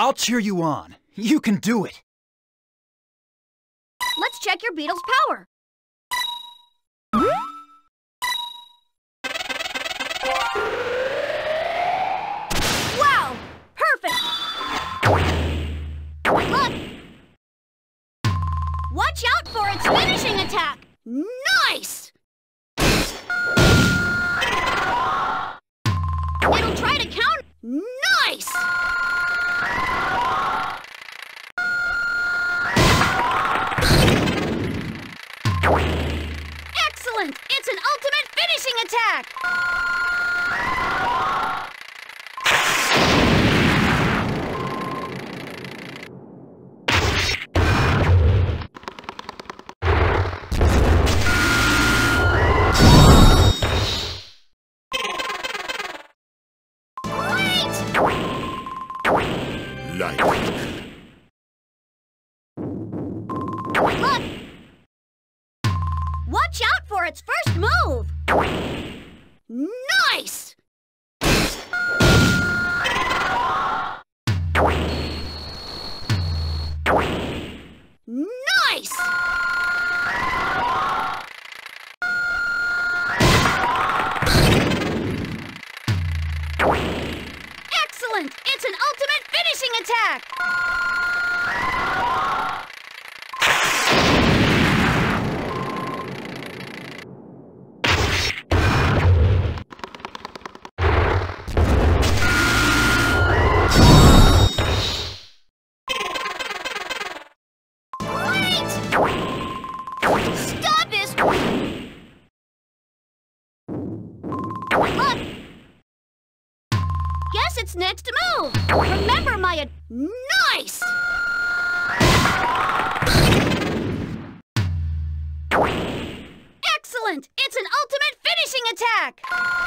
I'll cheer you on. You can do it. Let's check your beetle's power. Wow! Perfect! Look! Watch out for its finishing attack! Nice! It'll try to count. Nice! Excellent! It's an ultimate finishing attack! Look! Watch out for its first move! Nice! Nice! Excellent! It's an ultimate finishing attack! Stop this! Look! Guess it's next to move! Remember my nice! Excellent! It's an ultimate finishing attack!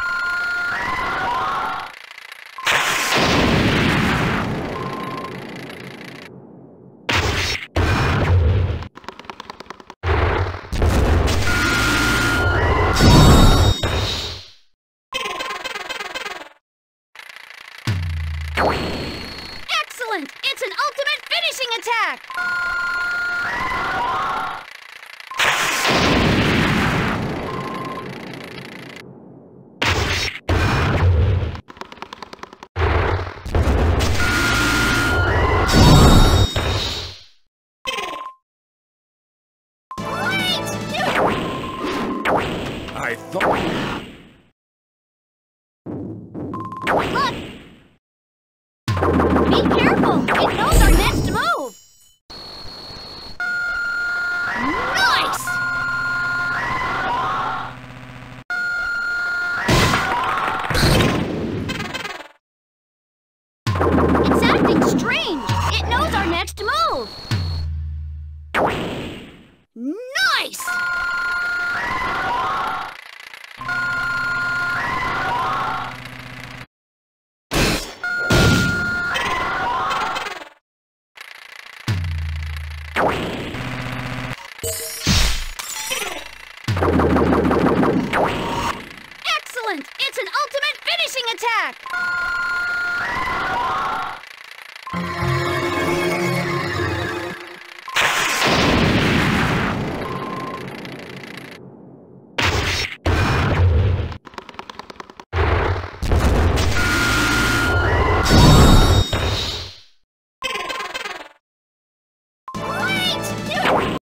Excellent! It's an ultimate finishing attack! I thought... Look! Be careful! It knows our next move! Nice! It's acting strange! It knows our next move! Nice! Excellent! It's an ultimate finishing attack!